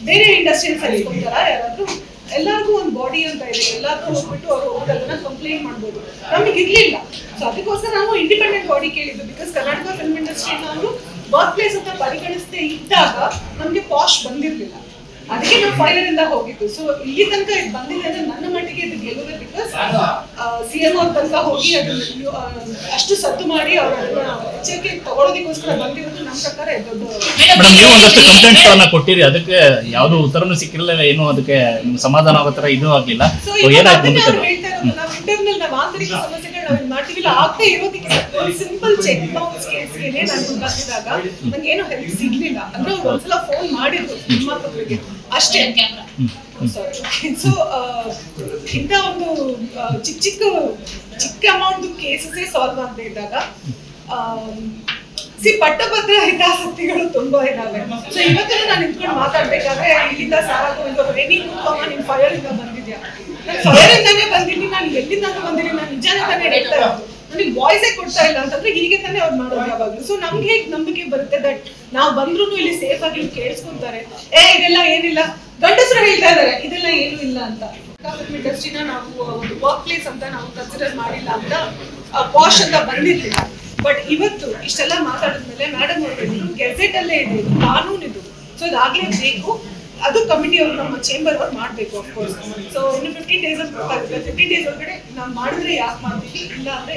ಬೇರೆ ಇಂಡಸ್ಟ್ರಿಯಲ್ಲಿ ಸೇರಿಸ್ಕೊಂತಾರ ಯಾರಾದ್ರೂ? ಎಲ್ಲರಿಗೂ ಒಂದು ಬಾಡಿ ಅಂತ ಇದೆ, ಎಲ್ಲಾದ್ರೂ ಹೋಗ್ಬಿಟ್ಟು ಅವ್ರು ಹೋಗೋದನ್ನ ಕಂಪ್ಲೇಂಟ್ ಮಾಡ್ಬೋದು. ನಮಗೆ ಇರ್ಲಿಲ್ಲ. ಸೊ ಅದಕ್ಕೋಸ್ಕರ ನಾವು ಇಂಡಿಪೆಂಡೆಂಟ್ ಬಾಡಿ ಕೇಳಿದ್ದು. ಬಿಕಾಸ್ ಕರ್ನಾಟಕ ಫಿಲ್ಮ್ ಇಂಡಸ್ಟ್ರಿ ನಾವು ವರ್ಕ್ ಪ್ಲೇಸ್ ಅಂತ ಪರಿಗಣಿಸದೆ ಇದ್ದಾಗ ನಮ್ಗೆ ಪಾಶ್ ಬಂದಿರ್ಲಿಲ್ಲ. ಅದಕ್ಕೆ ನಾವು ಫೈರ್ ಇಂದ ಹೋಗಿದ್ದು. ಸೊ ಇಲ್ಲಿ ತನಕ ಇದು ಬಂದಿದೆ ಅಂದ್ರೆ ನನ್ನ ಮಟ್ಟಿಗೆ ಇದು ಗೆಲ್ಲುತ್ತೆ. ಬಿಕಾಸ್ CM ಅವ್ರ ತನಕ ಹೋಗಿ ಅದನ್ನ ಅಷ್ಟು ಸದ್ದು ಮಾಡಿ ಅವ್ರ ಎಚ್ಚರಿಕೆ ತಗೊಳ್ಳೋದಕ್ಕೋಸ್ಕರ ಬಂದಿರೋದು ನಮ್ಮ ಪ್ರಕಾರ ದೊಡ್ಡ. ನೀವು ಒಂದಷ್ಟು ಕಂಪ್ಲೇಂಟ್ಸ್ ಗಳನ್ನ ಕೊಟ್ಟಿರಿ, ಅದಕ್ಕೆ ಯಾವ್ದು ಉತ್ತರನೂ ಸಿಕ್ಕಿರಲಿಲ್ಲ, ಏನು ಅದಕ್ಕೆ ಸಮಾಧಾನ ಆಗೋ ತರ ಇದು ಆಗ್ಲಿಲ್ಲ. ಹೇಳ್ತಾ ಇರೋದು ನಾವು ಇಂಟರ್ನಲ್ ನಾವು ಆಂತರಿಕ ಸಮಸ್ಯೆಗಳು ನಾವು ಮಾಡ್ತೀವಿಲ್ಲ ಆಗ್ತಾ ಇರೋದಕ್ಕೆ ಸಿಂಪಲ್ ಚೆಕ್ ಬೌನ್ಸ್ ಕೇಸ್ಗೆ ನಾನು ಬಂದಿದಾಗ ನಂಗೆ ಏನು ಹೆಲ್ಪ್ ಸಿಗ್ಲಿಲ್ಲ. ಅಂದ್ರೆ ಅವ್ರು ಒಂದ್ಸಲ ಫೋನ್ ಮಾಡಿದ್ರು ನಿರ್ಮಾಪಕರಿಗೆ ಅಷ್ಟೇ. ಸೊ ಇಂಥ ಒಂದು ಚಿಕ್ಕ ಅಮೌಂಟ್ ಕೇಸಸ್ ಸಾಲ್ವ್ ಅಂತ ಇದ್ದಾಗ ಪಟ್ಟಭದ್ರ ಹಿತಾಸಕ್ತಿಗಳು ತುಂಬಾ ಇದಾವೆ. ಸೊ ಇವತ್ತು ನಾನು ನಿಂತ್ಕೊಂಡು ಮಾತಾಡ್ಬೇಕಾದ್ರೆ ಇಲ್ಲಿಂದ ಸಾರಾಗು ನೀನ್ ನೀನ್ ಫೈರ್ ಇಂದ ಬಂದಿದ್ಯಾ? ನಾನು ಫೈರ್ ಇಂದಾನೇ ಬಂದಿದ್ದೀನಿ, ನಾನು ಎಲ್ಲಿಂದ ಬಂದಿದ್ದೀನಿ, ನಾನು ನಿಜಾನೇ ತಾನೇ ಹೇಳ್ತಾ ಇರೋದು, ನನಗೆ ವಾಯ್ಸೇ ಕೊಡ್ತಾ ಇಲ್ಲ ಅಂತಂದ್ರೆ ಹೀಗೆ ತಾನೇ ಅವ್ರು ಮಾಡೋದು ಯಾವಾಗಲೂ. ಸೊ ನಮ್ಗೆ ಹೇಗೆ ನಂಬಿಕೆ ಬರುತ್ತೆ ದಟ್ ನಾವು ಬಂದ್ರು ಇಲ್ಲಿ ಸೇಫ್ ಆಗಿ ಕೇಳಿಸ್ಕೊಂತಾರೆ, ಇದೆಲ್ಲ ಏನಿಲ್ಲ, ಗಂಡಸರು ಹೇಳ್ತಾ ಇದಾರೆ ಇದೆಲ್ಲ ಏನು ಇಲ್ಲ ಅಂತ. ಇಂಡಸ್ಟ್ರಿನ ನಾವು ಒಂದು ವರ್ಕ್ ಪ್ಲೇಸ್ ಅಂತ ನಾವು ಕನ್ಸಿಡರ್ ಮಾಡಿಲ್ಲ ಅಂತ ಪಾಶ್ ಅಂತ ಬಂದಿರ್ಲಿಲ್ಲ. ಬಟ್ ಇವತ್ತು ಇಷ್ಟೆಲ್ಲ ಮಾತಾಡಿದ್ಮೇಲೆ ಮೇಡಮ್ ಅವರು ಗೆಜೆಟ್ ಅಲ್ಲೇ ಇದೆ, ಇದು ಕಾನೂನು ಇದು. ಸೊ ಇದಾಗ್ಲೇಬೇಕು. ಅದು ಕಮಿಟಿ ಅವರು ನಮ್ಮ ಚೇಂಬರ್ ಅವ್ರು ಮಾಡಬೇಕು ಅಫ್ಕೋರ್ಸ್. ಸೊ ಇನ್ನು 15 days 15 days ಒಳಗಡೆ ನಾವು ಮಾಡಿದ್ರೆ ಯಾಕೆ ಮಾಡ್ತೀವಿ, ಇಲ್ಲ ಅಂದ್ರೆ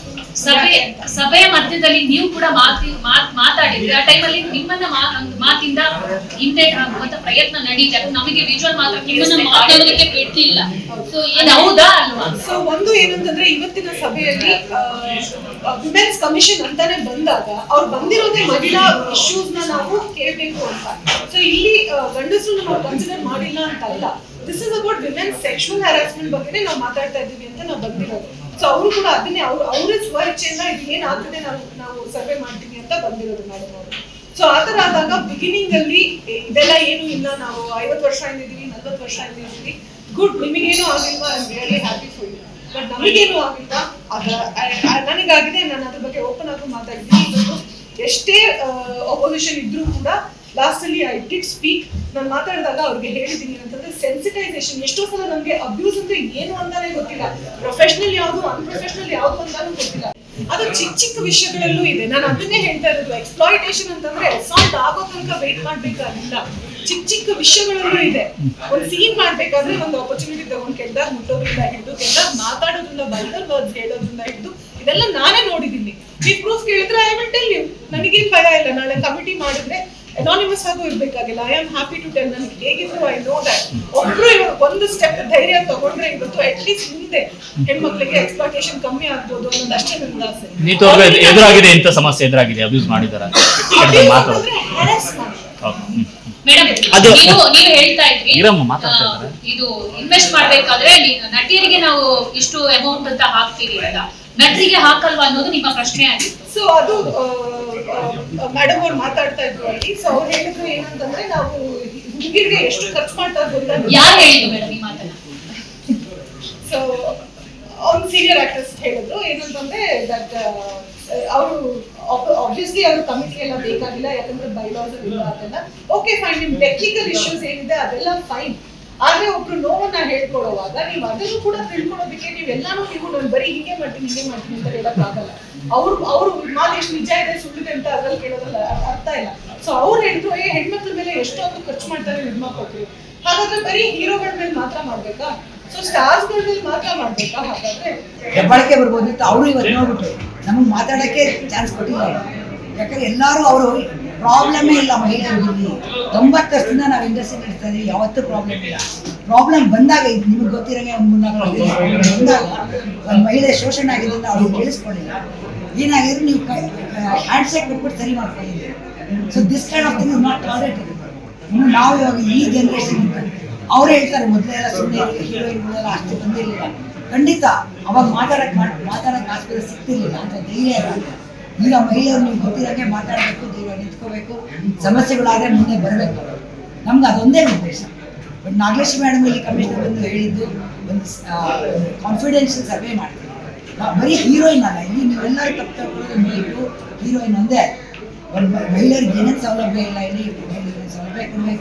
ಸಭೆಯ ಮಧ್ಯದಲ್ಲಿ ನೀವು ಕೂಡ ಮಾತಾಡಿದ್ರೆ ಆ ಟೈಮಲ್ಲಿ ನಿಮ್ಮನ್ನ ಮಾತಿಂದ ಹಿಂದೆ ಹಾಕುವಂತ ಪ್ರಯತ್ನ ನಡೀತಾ ನಮಗೆ ವಿಜುವಲ್ ಮಾತಾಡೋದಕ್ಕೆ ಬಿಟ್ಟಿಲ್ಲ. ಸೊ ಹೌದಾ ಅಲ್ವಾ? ಸೊ ಒಂದು ಏನಂತಂದ್ರೆ ಇವತ್ತಿನ ಸಭೆಯಲ್ಲಿ ವಿಮೆನ್ಸ್ ಕಮಿಷನ್ ಅಂತಾನೆ ಬಂದಾಗ ಅವ್ರು ಬಂದಿರೋದೇ ಮಹಿಳಾ ಇಶ್ಯೂಸ್ ನ ನಾವು ಕೇಳಬೇಕು ಅಂತ. ಸೊ ಇಲ್ಲಿ ಗಂಡಸರು ನಾವು ಕನ್ಸಿಡರ್ ಮಾಡಿಲ್ಲ ಅಂತ ಅಲ್ಲ. This is about women's sexual harassment ಬಗ್ಗೆ ನಾವು ಮಾತಾಡ್ತಾ ಇದ್ದೀವಿ ಅಂತ ನಾವು ಬಂದಿರೋದು. ಸೊ ಅವರು ಕೂಡ ಅದನ್ನೇ ಅವ್ರ ಸ್ವಇಚ್ಛೆಯಿಂದ ಇದೇನಾಗ್ತದೆ ನಾವು ಸರ್ವೆ ಮಾಡ್ತೀವಿ ಅಂತ ಬಂದಿರೋದು ಮೇಡಮ್ ಅವರು. ಸೊ ಆತರ ಆದಾಗ ಬಿಗಿನಿಂಗ್ ಅಲ್ಲಿ ಇದೆಲ್ಲ ಏನು ಇಲ್ಲ, ನಾವು 50 ವರ್ಷ ಇದ್ದೀವಿ, 40 ವರ್ಷ ಇದ್ದೀವಿ, ಗುಡ್, ನಿಮಗೇನು ಆಗಿಲ್ವಾ, I am really happy for you. But ನಮಗೇನು ಆಗಿಲ್ಲ, ನನಗಾಗಿದೆ, ನಾನು ಅದ್ರ ಬಗ್ಗೆ ಓಪನ್ ಆಗಿ ಮಾತಾಡ್ತೀನಿ. ಇವತ್ತು ಎಷ್ಟೇ ಅಪೋಸಿಷನ್ ಇದ್ರೂ ಕೂಡ ಲಾಸ್ಟ್ ಅಲ್ಲಿ ಐ ಡಿಡ್ ಸ್ಪೀಕ್. ನಾನು ಮಾತಾಡಿದಾಗ ಅವ್ರಿಗೆ ಹೇಳಿದ್ದೀನಿ ಅಂತಂದ್ರೆ ಸೆನ್ಸಿಟೈಸೇಷನ್. ಎಷ್ಟೋ ಸಲ ನಮಗೆ ಅಬ್ಯೂಸ್ ಅಂದ್ರೆ ಏನು ಅಂತಾನೆ ಗೊತ್ತಿಲ್ಲ, ಪ್ರೊಫೆಷನಲ್ ಯಾವುದು ಅನ್ಪ್ರೊಫೆಷನಲ್ ಯಾವುದು ಅಂತಾನು ಗೊತ್ತಿಲ್ಲ. ಅದು ಚಿಕ್ಕ ವಿಷಯಗಳಲ್ಲೂ ಇದೆ. ನಾನು ಅದನ್ನೇ ಹೇಳ್ತಾ ಇರೋದು, ಎಕ್ಸ್ಪ್ಲಾಯಿಟೇಷನ್ ಅಂತಂದ್ರೆ ಅಸಾಲ್ಟ್ ಆಗೋ ತನಕ ವೇಟ್ ಮಾಡ್ಬೇಕಾಗಿಲ್ಲ, ಚಿಕ್ಕ ವಿಷಯಗಳಲ್ಲೂ ಇದೆ. ಒಂದು ಸೀನ್ ಮಾಡ್ಬೇಕಾದ್ರೆ ಒಂದು ಆಪರ್ಚುನಿಟಿ ತಗೊಂಡು ಕೆಟ್ಟದಾಗ ಮುಟ್ಟೋದ್ರಿಂದ ಹಿಡಿದು, ಕೆಟ್ಟದಾಗ ಮಾತಾಡೋದ್ರಿಂದ, ಬಲ್ಗರ್ ವರ್ಡ್ಸ್ ಹೇಳೋದ್ರಿಂದ ಹಿಡಿದು ಇದೆಲ್ಲ ನಾನೇ ನೋಡಿದ್ದೀನಿ. ನೀವು ಪ್ರೂಫ್ ಕೇಳಿದ್ರೆ ಐ ವಿಲ್ ಟೆಲ್ ಯು. ನನಗೇನು ಭಯ ಇಲ್ಲ. ನಾಳೆ ಕಮಿಟಿ ಮಾಡಿದ್ರೆ ಅನಾನಿಮಸ್ ಆಗು ಇರ್ಬೇಕಾಗಿಲ್ಲ. I am happy to tell. ನನಗೆ ಹೇಗಿದ್ರು ಐ ನೋ ದಟ್ ಒಬ್ರು ಒಂದು ಸ್ಟೆಪ್ ಧೈರ್ಯ ತಗೊಂಡ್ರೆ ಇವತ್ತು ಅಟ್ ಲೀಸ್ಟ್ ಮುಂದೆ ಹೆಣ್ಮಕ್ಳಿಗೆ ಎಕ್ಸ್ಪ್ಲಾಟೇಷನ್ ಕಮ್ಮಿ ಆಗ್ಬೋದು ಅನ್ನೋದು ಅಷ್ಟೇ ನನ್ನ ಆಸೆ. ಎದುರಾಗಿದೆ ಇಂಥ ಸಮಸ್ಯೆ ಎದುರಾಗಿದೆ, ಅಬ್ಯೂಸ್ ಮಾಡಿದಾರ ಮೇಡಮ್, ನೀವು ಹೇಳ್ತಾ ಇದ್ರಿ ಇದು ಇನ್ವೆಸ್ಟ್ ಮಾಡ್ಬೇಕಾದ್ರೆ ನಟಿಯರಿಗೆ ನಾವು ಇಷ್ಟು ಅಮೌಂಟ್ ಅಂತ ಹಾಕ್ತೀವಿ ಅಂತ, ನಟರಿಗೆ ಹಾಕಲ್ವಾ ಅನ್ನೋದು ನಿಮ್ಮ ಪ್ರಶ್ನೆ ಆಗಿತ್ತು. ಸೊ ಅದು ಮೇಡಮ್ ಅವ್ರು ಮಾತಾಡ್ತಾ ಇದ್ರು ಅಲ್ಲಿ. ಸೊ ಅವ್ರು ಹೇಳಿದ್ರು ಏನಂತಂದ್ರೆ ನಾವು ಹುಡುಗಿರಿಗೆ ಎಷ್ಟು ಖರ್ಚು ಮಾಡ್ತಾ ಇದ್ವಿ. ಯಾರು ಹೇಳಿದ್ರು ಮೇಡಮ್ ಈ ಮಾತನ್ನ? ಸೊ ಅವ್ರು ಸೀನಿಯರ್ ಆಕ್ಟರ್ಸ್ ಹೇಳಿದ್ರು ಏನಂತಂದ್ರೆ ದಟ್ ಅವರು ಆಬ್ವಿಯಸ್ಲಿ ಅವ್ರ ಕಮಿಟಿ ಎಲ್ಲ ಬೇಕಾಗಿಲ್ಲ, ಯಾಕಂದ್ರೆ ಬೈಲಾಸ್ ಇಲ್ಲ ಅದೆಲ್ಲ. ಓಕೆ ಫೈನ್, ನಿಮ್ ಟೆಕ್ನಿಕಲ್ ಇಶ್ಯೂಸ್ ಏನಿದೆ ಅದೆಲ್ಲ ಫೈನ್. ಆದ್ರೆ ಒಬ್ರು ನೋವನ್ನ ಹೇಳ್ಕೊಡುವಾಗ ನೀವು ಅದನ್ನು ಕೂಡ ತಿಳ್ಕೊಳ್ಳೋದಕ್ಕೆ ನೀವೆಲ್ಲಾನು ನಾನು ಬರೀ ಹಿಂಗೆ ಮಾಡ್ತೀನಿ ಅಂತ ಹೇಳಕ್ಕಾಗಲ್ಲ. ಅವ್ರು ಮಾತು ಎಷ್ಟು ನಿಜ ಇದೆ ಸುಳ್ಳಿದೆ ಅಂತ ಅದ್ರಲ್ಲಿ ಕೇಳೋದ್ರಲ್ಲಿ ಅರ್ಥ ಇಲ್ಲ. ಸೊ ಅವ್ರು ಹೇಳಿದ್ರು ಹೆಣ್ಮಕ್ಳ ಮೇಲೆ ಎಷ್ಟೊಂದು ಖರ್ಚು ಮಾಡ್ತಾರೆ ನಿರ್ಮಾಪಕರು, ಹಾಗಾದ್ರೆ ಬರೀ ಹೀರೋಗಳ ಮೇಲೆ ಮಾತ್ರ ಮಾಡ್ಬೇಕಾ? ಸೊ ಸ್ಟಾರ್ಸ್ ಗಳ ಮೇಲೆ ಮಾತ್ರ ಮಾಡ್ಬೇಕಾ? ಹಾಗಾದ್ರೆ ಹೆಬ್ಬಾಳಿಕೆ ಬರ್ಬೋದು. ಅವರು ಇವತ್ತು ನೋಡ್ಬಿಟ್ರು ನಮಗೆ ಮಾತಾಡಕ್ಕೆ ಚಾನ್ಸ್ ಕೊಟ್ಟಿಲ್ಲ. ಯಾಕಂದ್ರೆ ಎಲ್ಲರೂ ಅವರು ಪ್ರಾಬ್ಲಮೇ ಇಲ್ಲ ಮಹಿಳೆಯರಲ್ಲಿ. 90 ವರ್ಷದಿಂದ ನಾವು ಇಂಡಸ್ಟ್ರಿ ನಡೆಸ್ತಾ ಇದೀವಿ, ಯಾವತ್ತೂ ಪ್ರಾಬ್ಲಮ್ ಇಲ್ಲ. ಪ್ರಾಬ್ಲಮ್ ಬಂದಾಗ ನಿಮ್ಗೆ ಗೊತ್ತಿರಂಗೆ ಒಂದು 3-4 ಬಂದಾಗ ಒಂದು ಮಹಿಳೆ ಶೋಷಣೆ ಆಗಿದೆ ಅಂತ ಅವ್ರಿಗೆ ಕೇಳಿಸ್ಕೊಂಡಿಲ್ಲ. ಏನಾಗಿದ್ರು ನೀವು ಹ್ಯಾಂಡ್ಶೇಕ್ ಕೊಟ್ಬಿಟ್ಟು ಸರಿ ಮಾಡ್ಕೊಂಡಿದ್ದೀವಿ. So this kind of thing is not tolerated. ಇನ್ನು ನಾವು ಇವಾಗ ಈ ಜನರೇಷನ್ ಅವ್ರು ಹೇಳ್ತಾರೆ ಮೊದಲೆಲ್ಲ ಸುಮ್ಮನೆ ಹೀರೋಯಿನ್ಗಳೆಲ್ಲ ಅಷ್ಟು ಬಂದಿರಲಿಲ್ಲ. ಖಂಡಿತ ಅವಾಗ ಮಾತಾಡಕ್ಕೆ ಆಸ್ಪತ್ರೆ ಸಿಗ್ತಿರ್ಲಿಲ್ಲ ಅಂತ ಧೈರ್ಯ ಇರಲ್ಲ. ಈಗ ಮಹಿಳೆಯರು ನೀವು ಗೊತ್ತಿರೋಂಗೆ ಮಾತಾಡಬೇಕು, ಧೈರ್ಯ ನಿಂತ್ಕೋಬೇಕು, ಸಮಸ್ಯೆಗಳಾದರೆ ಮುಂದೆ ಬರಬೇಕು. ನಮ್ಗೆ ಅದೊಂದೇ ಉದ್ದೇಶ. ಬಟ್ ನಾಗಲಕ್ಷ್ಮಿ ಮೇಡಮ್ ಇಲ್ಲಿ ಕಮಿಷನರ್ ಬಂದು ಹೇಳಿದ್ದು ಒಂದು ಕಾನ್ಫಿಡೆನ್ಷಿಯಲ್ ಸರ್ವೆ ಮಾಡ್ತೀವಿ. ಬರೀ ಹೀರೋಯಿನ್ ಅಲ್ಲ, ಇಲ್ಲಿ ನೀವೆಲ್ಲರೂ ತಪ್ಪು ತಗೊಳ್ಳೋದು ಮೇಲು ಹೀರೋಯಿನ್ ಒಂದೇ. ಒಂದು ಮಹಿಳೆಯರಿಗೆ ಏನೇನು ಸೌಲಭ್ಯ ಇಲ್ಲ, ಇಲ್ಲಿ ಸೌಲಭ್ಯ ಕೊಡಬೇಕು,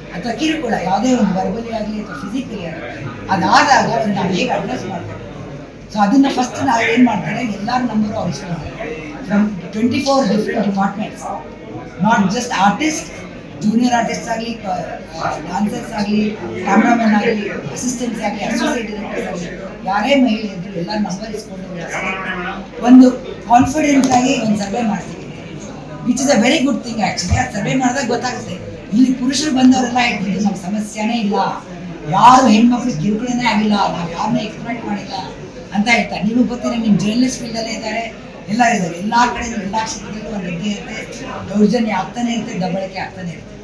ಅಥವಾ ಕಿರುಕುಳ ಯಾವುದೇ ಒಂದು ವರ್ಬಲಿ ಆಗಲಿ ಅಥವಾ ಫಿಸಿಕಲಿ ಆಗಲಿ ಅದಾದಾಗ ನಾವು ಹೇಗೆ ಅಡ್ರೆಸ್ ಮಾಡಬೇಕು. ಸೊ ಅದನ್ನು ಫಸ್ಟ್ ನಾವು ಏನು ಮಾಡ್ತಾರೆ, ಎಲ್ಲರ ನಂಬರು ಅವ್ರು ಇಸ್ಕೊಳ್ತಾರೆ from 24 different departments, not just artist, junior artist ಆಗಲಿ, ಡಾನ್ಸರ್ಸ್ ಆಗಲಿ, ಕ್ಯಾಮ್ರಾಮನ್ ಆಗಲಿ, ಅಸಿಸ್ಟೆಂಟ್ಸ್ ಆಗಲಿ, ಅಸೋಸಿಯೇಟ್ ಡೈರೆಕ್ಟರ್ಸ್ ಆಗಲಿ, ಯಾರೇ ಮಹಿಳೆ ಇದ್ದರೂ ಎಲ್ಲ ನಂಬರ್ ಇಸ್ಕೊಂಡು ಒಂದು ಕಾನ್ಫಿಡೆಂಟ್ ಆಗಿ ಒಂದು ಸರ್ವೆ ಮಾಡ್ತೀವಿ, which is a very good thing actually. ಆ ಸರ್ವೆ ಮಾಡಿದಾಗ ಗೊತ್ತಾಗುತ್ತೆ ಇಲ್ಲಿ ಪುರುಷರು ಬಂದವರೆಲ್ಲ ಹೇಳ್ತಿದ್ರು ನಮ್ಮ ಸಮಸ್ಯೆನೇ ಇಲ್ಲ, ಯಾರು ಹೆಣ್ಮಕ್ಳಿಗೆ ಕಿರುಕುಳನೇ ಆಗಿಲ್ಲ, ನಾವು ಯಾರನ್ನೂ ಎಕ್ಸ್ಪೆಕ್ಟ್ ಮಾಡಿಲ್ಲ ಅಂತ ಹೇಳ್ತಾರೆ. ನಿಮಗೆ ಗೊತ್ತಿಲ್ಲ, ನಿಮ್ಮ ಜರ್ನಲಿಸ್ಟ್ ಫೀಲ್ಡಲ್ಲೇ ಇದ್ದಾರೆ, ಎಲ್ಲ ಇದ್ದಾರೆ, ಎಲ್ಲ ಕಡೆ ಎಲ್ಲ ಕ್ಷೇತ್ರದಲ್ಲೂ ಒಂದು ಇದ್ದೇ ಇರುತ್ತೆ, ದೌರ್ಜನ್ಯ ಆಗ್ತಾನೆ ಇರುತ್ತೆ, ದಬ್ಬಳಿಕೆ ಆಗ್ತಾನೆ ಇರುತ್ತೆ.